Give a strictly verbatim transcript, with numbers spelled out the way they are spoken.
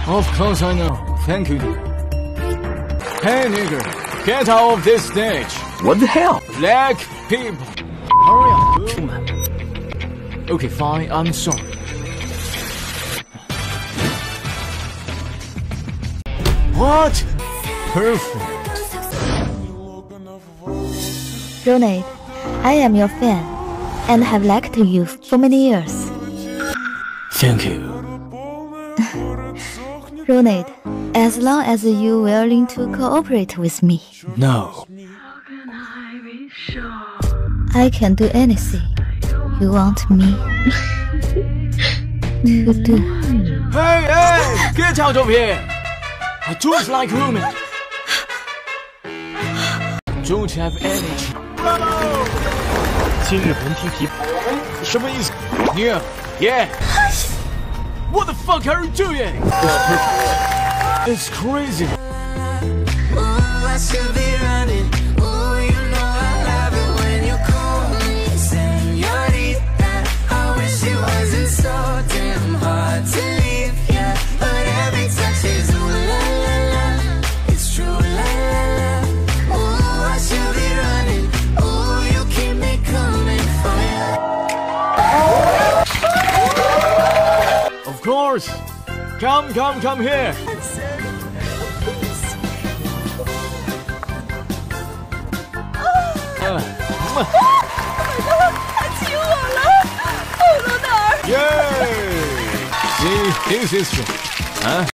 Of course I know. Thank you, dear. Hey, nigger, get out of this stage. What the hell? Black people. Hurry up, woman. Okay, fine, I'm sorry. What? Perfect. Ronald, I am your fan and have liked you for many years. Thank you. Ronald, as long as you willing to cooperate with me, No. I can do anything you want me to do. Hey, hey! Get out of here! I don't like women. Don't have energy. 今日文听题，什么意思？ Yeah, yeah. What the fuck are you doing? It's crazy. Ooh, I should be running. Ooh, you know I love it when you call me señorita. I wish it wasn't so damn hard to leave, yeah. But every touch is ooh la la la. It's true la la la. Ooh, I should be running. Ooh, you keep me coming for you. Of course. Come, come, come here. Uh, 他亲我了，我的哪儿？ Yay! See, this is true. Huh?